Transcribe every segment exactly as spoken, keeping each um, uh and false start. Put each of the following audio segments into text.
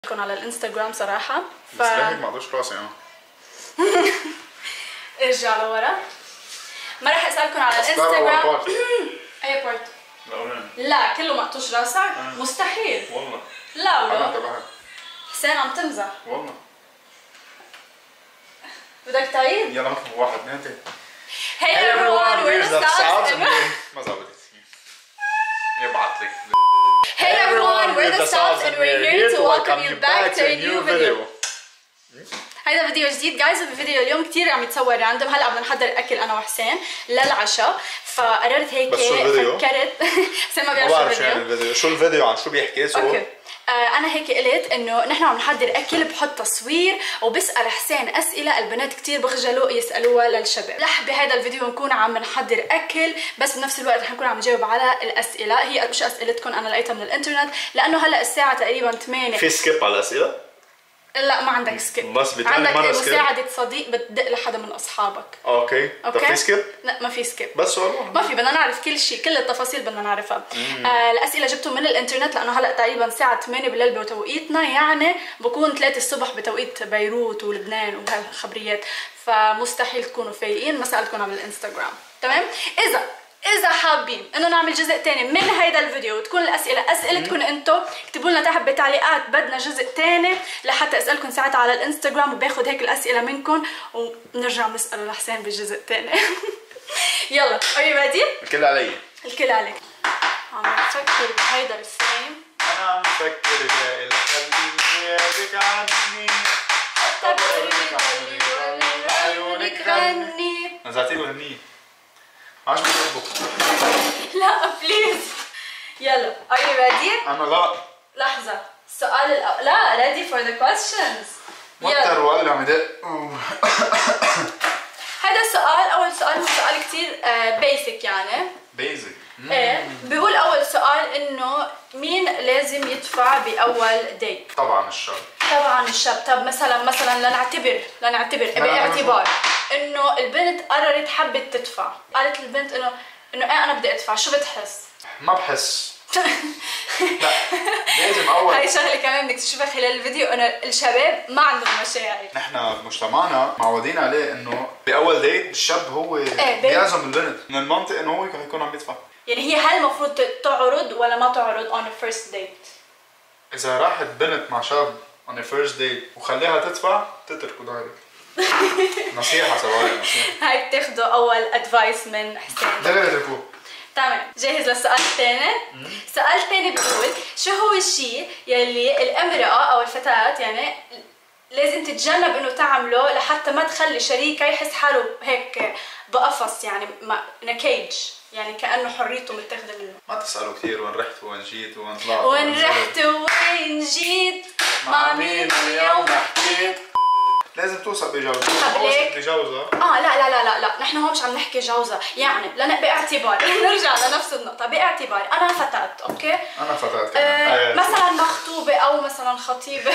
لكم على الانستغرام صراحه ف بس ليه ما اقدرش راسي انا. ارجع لورا. ما راح اسالكم على الانستغرام. اي بارت؟ الاولاني. لا كله مقطوش راسك؟ أه. مستحيل والله. لا انا ولا انتبهت حسين عم تمزح والله. بدك تعيد؟ يلا نطلب واحد اثنين ثلاثة. Hey everyone, we're the stars. ما زبطت. يبعث لك. Hey everyone, we're the stars and we're here to welcome you back to a new video. هيدا فيديو جديد جايز. الفيديو اليوم كثير عم يتصور راندوم. هلا بدنا نحضر اكل انا وحسين للعشاء، فقررت هيك. بس شو الفيديو؟ فكرت حسين ما ما بيعرف شو بعرف شو يعني الفيديو، شو الفيديو عن شو بيحكي سو؟ اوكي آه انا هيك قلت انه نحن عم نحضر اكل، بحط تصوير وبسال حسين اسئله البنات كثير بخجلوا يسالوها للشباب. رح بهذا الفيديو نكون عم نحضر اكل، بس بنفس الوقت رح نكون عم نجاوب على الاسئله. هي مش اسئلتكم، انا لقيتها من الانترنت لانه هلا الساعه تقريبا ثمانية. في سكيب على الاسئله؟ لا ما عندك سكيب، بس بتاني عندك مرة سكيب؟ مساعدة صديق بتدق لحدا من اصحابك. اوكي. طب في سكيب؟ لا ما في سكيب. بس سؤال واحد. ما في، بدنا نعرف كل شيء، كل التفاصيل بدنا نعرفها. آه الاسئله جبتهم من الانترنت لانه هلا تقريبا الساعه ثمانية بالليل بتوقيتنا، يعني بكون ثلاثة الصبح بتوقيت بيروت ولبنان وهالخبريات، فمستحيل تكونوا فايقين. ما سالتكم على الانستغرام تمام. اذا إذا حابين إنه نعمل جزء تاني من هيدا الفيديو وتكون الأسئلة أسئلتكم أنتم، اكتبوا لنا تحت بالتعليقات بدنا جزء تاني لحتى أسألكم ساعتها على الانستغرام وباخذ هيك الأسئلة منكم ونرجع نسأل لحسين بالجزء التاني. يلا are you ready؟ الكل علي. الكل عليك. عم نفكر بهيدا الفريم. أنا عم بفكر جاي لخليك غيابك عني، حتى بقلبك عني ولا عيونك غني. نزعتي له هنية. عاش بحبك. لا بليز. يلا are you ready؟ أنا لا. لحظة، السؤال الأول لا ready for the questions. وتر وقال عم يدق. هذا السؤال أول سؤال هو سؤال كثير بيسك يعني. بيزك. ايه بيقول أول سؤال إنه مين لازم يدفع بأول ديت؟ طبعا الشاب. طبعا الشاب. طب مثلا مثلا لنعتبر لنعتبر باعتبار إنه البنت قررت حبت تدفع، قالت البنت إنه إنه إيه أنا بدي أدفع، شو بتحس؟ ما بحس. لا لازم اول. هاي شغله كمان بدك تشوفها خلال الفيديو، انه الشباب ما عندهم مشاعر. نحن بمجتمعنا معودين عليه انه باول ديت الشاب هو ايه بيعزم البنت، من المنطق انه هو يكون عم يدفع. يعني هي هل المفروض تعرض ولا ما تعرض on a first date؟ اذا راحت بنت مع شاب on a first date وخليها تدفع تتركه دايركت. نصيحه سواء نصيحه. هاي بتاخذوا اول ادفايس من حسين. دغري اتركوه. تمام، جاهز للسؤال الثاني؟ السؤال الثاني بيقول شو هو الشيء يلي الامرأة او الفتاة يعني لازم تتجنب انه تعمله لحتى ما تخلي شريكها يحس حاله هيك بقفص، يعني نكيج، يعني كانه حريته متاخذه منه. ما تسالوا كثير وين رحت وين جيت وين طلعت وين رحت وين جيت مع مين اليوم حكيت. لازم توثق بجوزها. ما وثق بجوزها اه لا لا لا لا لا نحن هون مش عم نحكي جوزها، يعني لنا باعتبار نرجع لنفس النقطة، باعتبار أنا فتاة، أوكي؟ أنا فتاة كمان. آه مثلا مخطوبة أو مثلا خطيبة.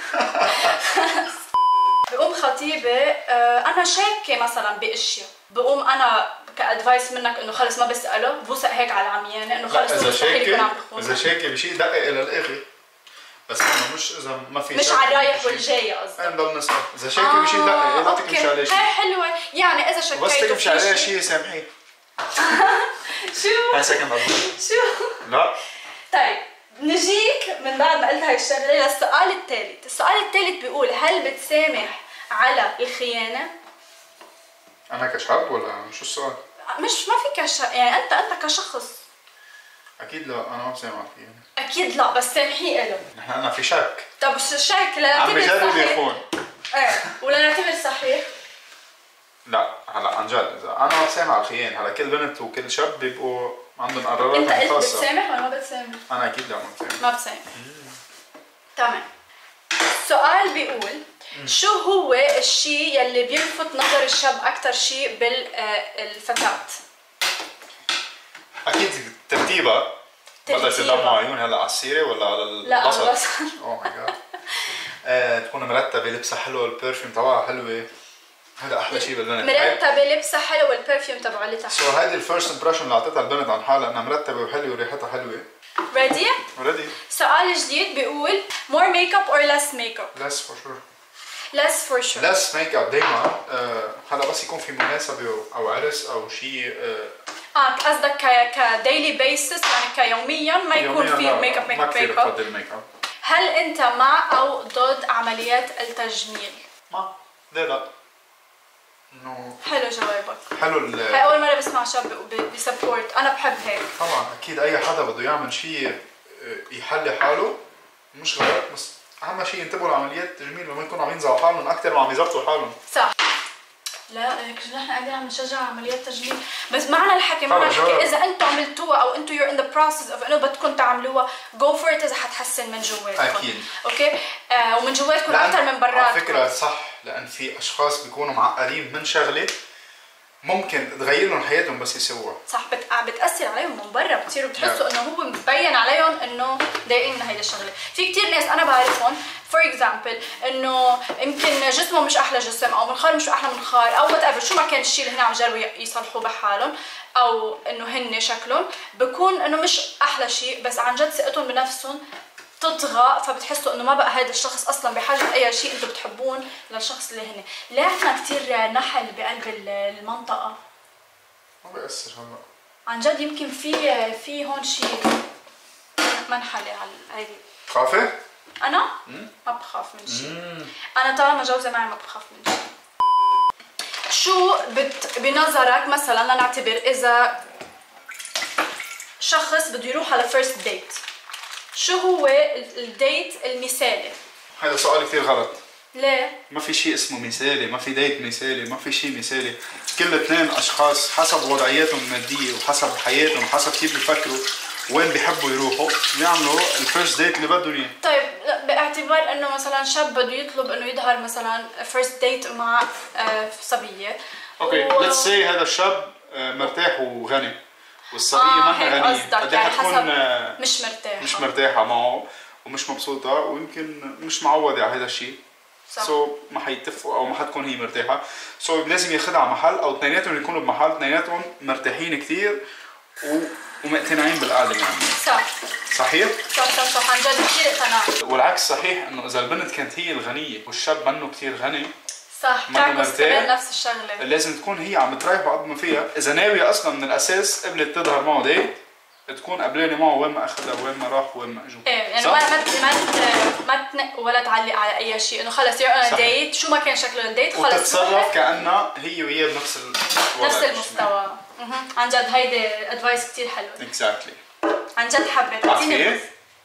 بقوم خطيبة آه أنا شاكة مثلا بأشياء، بقوم أنا كأدفايس منك إنه خلص ما بسأله، بوثق هيك على العميانة إنه خلص مستحيل يكون عم بخون. إذا شاكة بشيء دقق إلى الآخر، بس انه مش اذا ما في مش على الرايح والجاي قصدك. انا بضل نسال اذا شاكه بشيء دقق لا تمشي عليه شيء. هاي حلوه، يعني اذا شكيتوا بس تمشي عليه شيء سامحيه. شو؟ هاي سكند قصدي. شو؟ لا طيب نجيك من بعد ما قلت هاي الشغله للسؤال الثالث. السؤال الثالث بيقول هل بتسامح على الخيانه؟ انا كشاب ولا شو السؤال؟ مش ما في كش يعني انت انت كشخص. اكيد لا، انا ما بسامح الخيانه. اكيد لا، بس سامحيه له. نحن انا في شك. طب الشك لنعتبر عم بجرب يخون. ايه ولنعتبر صحيح. لا هلا عن جد اذا انا ما بسامح على الخيانه، هلا كل بنت وكل شاب بيبقوا عندهم قرارات خاصه. انت قلت بتسامح ولا ما بتسامح؟ انا اكيد لا ما بسامح. ما بسامح. تمام. السؤال بيقول شو هو الشيء يلي بيلفت نظر الشاب اكثر شيء بالفتاة؟ اكيد ترتيبها. بدها تدمع عيون هلا على السيره ولا على البصر؟ لا على البصر. اوه ماي جاد. آه، تكون مرتبه، لبسها حلو، البرفيوم تبعها حلوه، هذا احلى شيء بالبنت. مرتبه، لبسها حلو، والبرفيوم تبعها سو هيدي الفيرست امبريشن اللي اعطيتها البنت عن حالها انها مرتبه وحلوه وريحتها حلوه. ready ready. سؤال جديد بيقول more makeup or less makeup. less for sure. less for sure. less makeup دايما. آه هلا بس يكون في مناسبة أو عرس أو شيء. اه قصدك ك كديلي بيسس يعني كيوميا ما يكون في ميك اب ميك اب ما كثير بفضل ميك اب. هل انت مع او ضد عمليات التجميل؟ ما ليه لا؟ انه حلو جوابك. حلو ال هاي اول مره بسمع شاب بسبورت، انا بحب هيك. طبعا اكيد اي حدا بده يعمل شيء يحلي حاله مش غلط، بس اهم شيء ينتبهوا لعمليات التجميل لما يكونوا عم ينزعوا حالهم اكثر ما عم يظبطوا حالهم. صح. لا هيك نحن قاعدين عم نشجع عمليات تجميل، بس معنى الحكي معنى الحكي اذا انتم عملتوها او انتم يور ان ذا بروسس اوف انه بدكم تعملوها جو فور ات اذا حتحسن من جواتكم. اكيد. اوكي آه ومن جواتكم اكثر من براتكم. على فكره صح، لان في اشخاص بيكونوا معقدين من شغله ممكن تغير لهم حياتهم بس يسووها. صح بت... بتاثر عليهم من برا، بتصيروا بتحسوا انه هو مبين عليهم انه ضايقين من هيدا الشغله. في كثير ناس انا بعرفهم فور اكزامبل انه يمكن جسمه مش احلى جسم او منخار مش احلى منخار او وات ايفر شو ما كان الشيء اللي هن عم يجربوا يصلحوه بحالهم او انه هن شكلهم بكون انه مش احلى شيء، بس عن جد ثقتهم بنفسهم تطغى، فبتحسوا انه ما بقى هذا الشخص اصلا بحاجه لاي شيء انتم بتحبون للشخص اللي هن. ليه عندنا كثير نحل بقلب المنطقه؟ ما بيأثر هلا عن جد. يمكن في في هون شيء منحله على هيدي. خافه؟ انا؟ مم. ما بخاف من شيء. انا طالما جوزي معي ما بخاف من شيء. شو بت... بنظرك مثلا لنعتبر اذا شخص بده يروح على فيرست ديت، شو هو الديت المثالي؟ هذا سؤال كثير غلط. ليه؟ ما في شيء اسمه مثالي، ما في ديت مثالي، ما في شيء مثالي. كل اثنين اشخاص حسب وضعياتهم الماديه وحسب حياتهم وحسب كيف بيفكروا وين بيحبوا يروحوا بيعملوا الفيرست ديت اللي بدهم اياه. طيب باعتبار انه مثلا شاب بده يطلب انه يظهر مثلا فيرست ديت مع صبيه. اوكي و... ليتس سي هذا الشاب مرتاح وغني والصبيه آه منها غنيه، قد يعني حتكون مش مرتاحه مش مرتاحه معه ومش مبسوطه ويمكن مش معوده على هذا الشيء. سو so, ما حيتفقوا او ما حتكون هي مرتاحه، سو so, لازم ياخذها على محل او اثنيناتهم يكونوا بمحل اثنيناتهم مرتاحين كثير و... ومقتنعين بالقعده اللي عاملينها. صح صحيح؟ صح صح صح عن جد كثير اقتناع. والعكس صحيح، انه اذا البنت كانت هي الغنيه والشاب منه كثير غني صح تعكس كمان نفس الشغله. لازم تكون هي عم تريح بعض ما فيها، اذا ناويه اصلا من الاساس قبلت تظهر معه ديت تكون قبلانه معه وين ما اخذها وين ما راح وين ما اجوا. ايه يعني ما ما ما تنق ولا تعلق على اي شيء، انه خلص يو انا ديت شو ما كان شكله الديت خلص وتتصرف كانها هي وياه بنفس الوضع نفس المستوى. اها عن جد هيدي ادفايس كثير حلوه. اكزاكتلي عن جد حبيت. اعطيني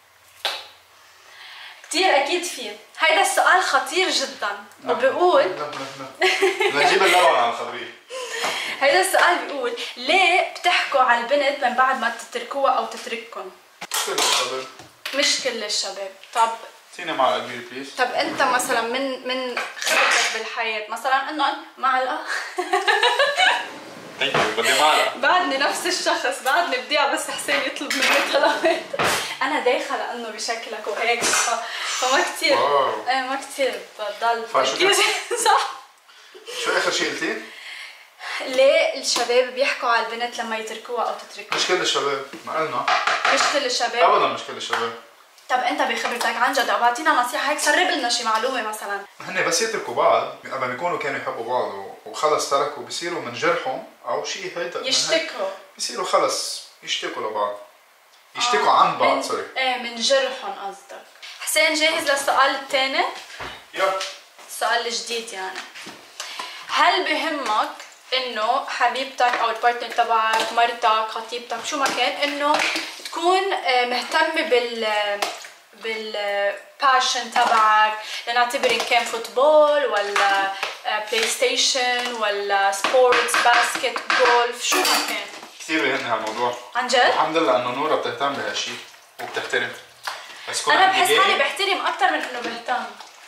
كثير اكيد في. هيدا السؤال خطير جدا وبقول نجيب اللبن على الخبريه. هيدا السؤال بيقول ليه بتحكوا على البنت من بعد ما تتركوها او تترككم؟ كل الشباب مش كل الشباب. طب اعطيني معلقه كبيره بليز. طب انت مثلا من من خبرتك بالحياه مثلا انه معلقه ثانك يو بدي معلقه. بعدني نفس الشخص، بعدني بدي بس حسين يطلب مني طلبات انا دايخه لانه بشكلك وهيك فما كثير ايه ما كثير بضل تركيزي صح. شو اخر شيء قلتي؟ ليه الشباب بيحكوا على البنت لما يتركوها او تتركوها؟ مش كل الشباب، ما قلنا مش كل الشباب ابدا مش كل الشباب. طب انت بخبرتك عن جد او بعطينا نصيحه هيك سرب لنا شي معلومه مثلا. هن بس يتركوا بعض قبل ما يكونوا كانوا يحبوا بعض وخلص تركوا بصيروا من جرحهم او شيء هيدا يشتكوا بصيروا خلص يشتكوا لبعض يشتكوا آه. عن بعض سوري ايه من جرحهم قصدك. حسين جاهز للسؤال الثاني؟ يلا السؤال الجديد يعني. هل بهمك انه حبيبتك او البارتنر تبعك مرتك خطيبتك شو ما كان انه تكون مهتمه بال بالباشن تبعك، لنعتبر ان كان فوتبول ولا بلاي ستيشن ولا سبورتس باسكت جولف شو ما كان؟ كثير بيهمني هالموضوع عن جد؟ الحمد لله انه نورا بتهتم بهالشيء وبتحترم. بس انا بحس حالي بحترم اكثر من انه بهتم.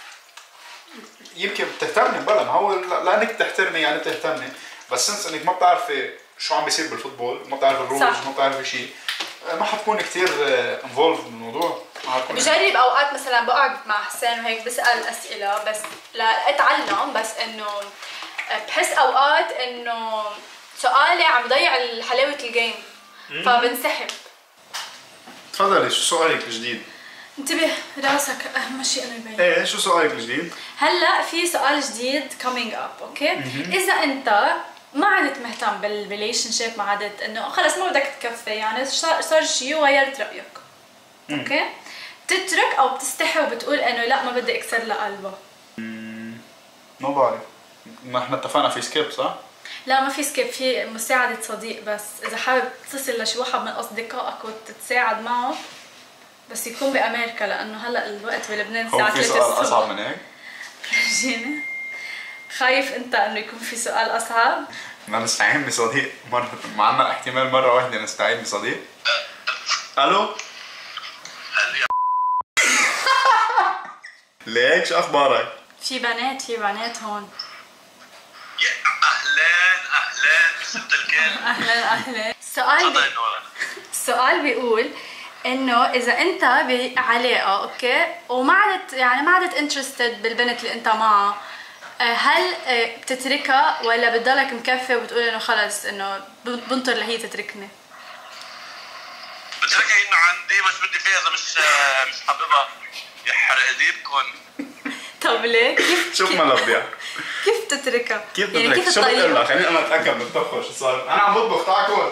يمكن بتهتمي بلا ما هو لانك بتحترمي يعني بتهتمي، بس سنس انك ما بتعرفي شو عم بيصير بالفوتبول، ما بتعرفي الرولز، ما بتعرفي شيء، ما حتكوني كثير انفولد بالموضوع. بجرب اوقات مثلا بقعد مع حسين وهيك بسال اسئله بس لاتعلم، بس انه بحس اوقات انه سؤالي عم يضيع حلاوه الجيم فبنسحب. تفضلي، شو سؤالك الجديد؟ انتبه راسك اهم شيء انه يبين. ايه شو سؤالك الجديد؟ هلا في سؤال جديد coming up، اوكي؟ اذا انت ما عدت مهتم بالريليشن شيب، ما عدت انه خلص ما بدك تكفي، يعني صار صار شيء وغيرت رايك، اوكي؟ تترك او بتستحي وبتقول انه لا ما بدي اكسر لها قلبه؟ ما بعرف، ما احنا اتفقنا في سكيب صح؟ لا ما في سكيب، في مساعدة صديق بس، إذا حابب تصل لشي واحد من أصدقائك وتتساعد معه بس يكون بأمريكا، لأنه هلا الوقت بلبنان الساعة ثلاثة الصبح. هو في سؤال أصعب من هيك؟ فرجيني، خايف أنت إنه يكون في سؤال أصعب؟ بدنا نستعين بصديق مرة، معنا احتمال مرة واحدة نستعين بصديق. ألو؟ ليك شو أخبارك؟ في بنات في بنات هون. يا اهلين اهلين ست الكل. اهلا اهلا. السؤال بي... تفضلي نورا. السؤال بيقول انه اذا انت بعلاقه اوكي وما عدت يعني ما عدت انترستد بالبنت اللي انت معها، هل بتتركها ولا بتضلك مكفي وبتقول انه خلص انه بنطر لهي تتركني؟ بتركها انه عندي بس بدي فيها، اذا مش مش حاببها يحرق ديبكم. طب ليه؟ كيف شوف ملبيع كيف تتركها؟ كيف يعني تترك؟ كيف شو بتقول الطريقة؟ لك؟ خليني انا اتاكد من الطبخه شو صار. انا عم بطبخ، تعال كل.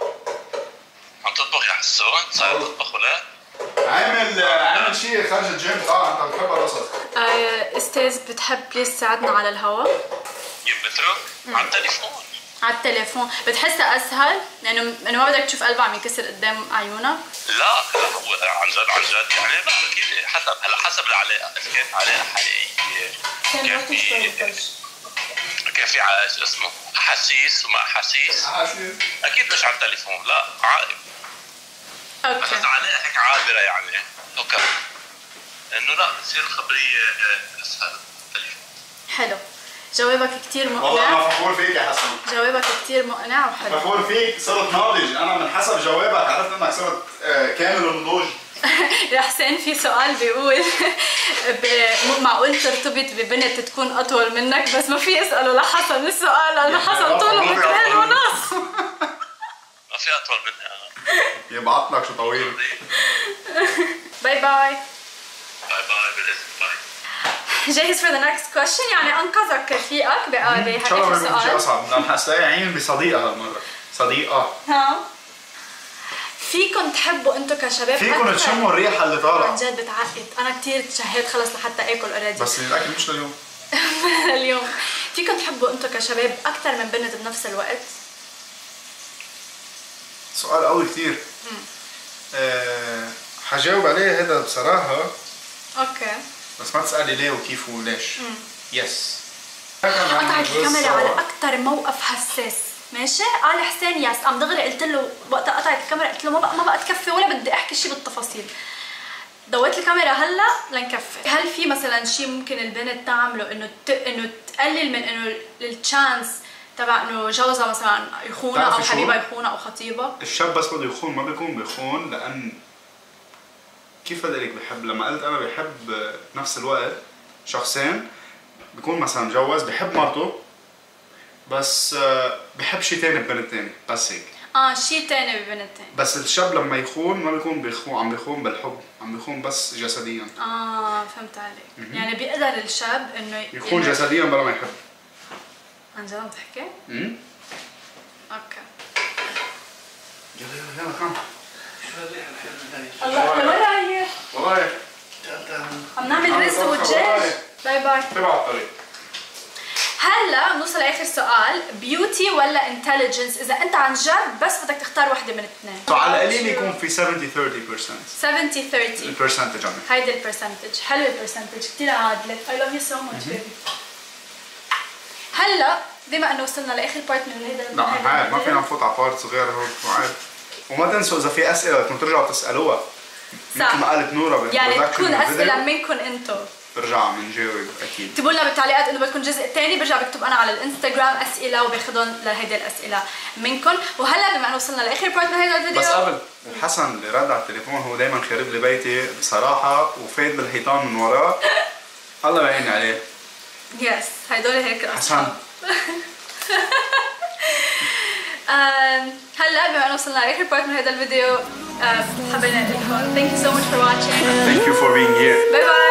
عم تطبخ يا حسون؟ صاير تطبخ ولا؟ عامل عامل شيء خارج الجيم. اه انت بتحب القصص. آه استاذ بتحب بليز تساعدنا على الهواء؟ كيف بترك؟ على التليفون. على التليفون بتحسها اسهل؟ لانه انه ما بدك تشوف قلبها عم يكسر قدام عيونك؟ لا لا هو عن جد عن جد يعني لا اكيد حسب هلا حسب العلاقه، اذا كانت علاقه حقيقيه كان في كان في شو اسمه احاسيس وما احاسيس احاسيس اكيد مش على التليفون، لا عادي. بس اوكي اذا علاقه هيك عابره يعني اوكي انه لا بتصير الخبريه اسهل التليفون. حلو، جوابك كثير والله انا مقنع. فخور فيك يا حسن. جوابك كثير مقنع وحلو. فخور فيك، صرت ناضج. انا من حسب جوابك عرفت انك صرت آه، كامل النضوج. يا حسين في سؤال بيقول ب- معقول ترتبط ببنت تكون اطول منك؟ بس ما في اساله لحسن السؤال لانه حسن طوله مترين ونص. ما في اطول منها. يبعت لك شو طويل. باي باي. باي باي بالاذن باي. جاهز for the next question؟ يعني انقذك رفيقك بهاخر ان شاء الله ما يكون شيء سؤال. اصعب. بدنا نستعين بصديقه هالمره. صديقه. ها فيكم تحبوا انتم كشباب فيكم أكثر؟ تشموا الريحه اللي عن طالعه. جد بتعقد، انا كثير تشهيت خلص لحتى اكل اوريدي. بس الاكل مش لليوم. اليوم فيكم تحبوا انتم كشباب اكثر من بنت بنفس الوقت؟ سؤال قوي كثير. أه حجاوب عليه هذا بصراحه، اوكي بس ما تسالي ليه وكيف وليش. يس. قطعت الكاميرا على اكثر موقف حساس، ماشي؟ قال حسين يس، قام دغري قلت له وقتها قطعت الكاميرا قلت له ما بقى ما بقى تكفي ولا بدي احكي شيء بالتفاصيل. ضويت الكاميرا هلا لنكفي. هل في مثلا شيء ممكن البنت تعمله انه ت... انه تقلل من انه التشانس تبع انه جوزها مثلا يخونها او بتعرفي شو؟ حبيبها يخونها او خطيبها؟ الشاب بس بده يخون ما بيكون بيخون، لان كيف بدي لك بحب. لما قلت انا بحب نفس الوقت شخصين، بيكون مثلا مجوز بحب مرته بس بحب شيء ثاني ببنت ثاني، بس هيك. اه شيء ثاني ببنت ثاني. بس الشاب لما يخون ما بيكون بيخون عم بيخون بالحب، عم بيخون بس جسديا. اه فهمت عليك. يعني بيقدر الشاب انه يخون جسديا بلا ما يحب. عن جد عم تحكي؟ امم اوكي. يلا يلا يلا كم. شو الريحه الحلوه هاي؟ الله لوين رايح؟ والله عم نعمل رز ودجاج. باي باي. تبع الطريق. هلا بنوصل لاخر سؤال، بيوتي ولا انتليجنس؟ اذا انت عن جد بس بدك تختار وحده من الاثنين. على القليل يكون في سبعين ثلاثين بالمية. سبعين ثلاثين البرسنتج عندك. هيدي البرسنتج، حلوه البرسنتج كثير عادله. I love you so much baby. هلا بما انه وصلنا لاخر بارت من هيدا لا عاد ما فينا نفوت على بارت صغيره هون وعاد. وما تنسوا اذا في اسئله بدكم ترجعوا تسالوها مثل ما قالت نورا يعني بالintroduction تكون اسئله بالفيديو، منكم انتم. برجع بنجاوب اكيد. اكتبوا لنا بالتعليقات انه بدكم جزء ثاني، برجع بكتب انا على الانستغرام اسئله وباخذهم لهيدي الاسئله منكم. وهلا بما انه وصلنا لاخر بارت من هيدا الفيديو، بس قبل الحسن اللي رد على التليفون هو دائما خرب لي بيتي بصراحه وفايت بالحيطان من وراه. الله يعين عليه. يس هيدول هيك حسن. اصحاب. هلا بما انه وصلنا لاخر بارت من هذا الفيديو، حبينا نقول لكم thank you so much for watching. Thank you for being here. باي باي.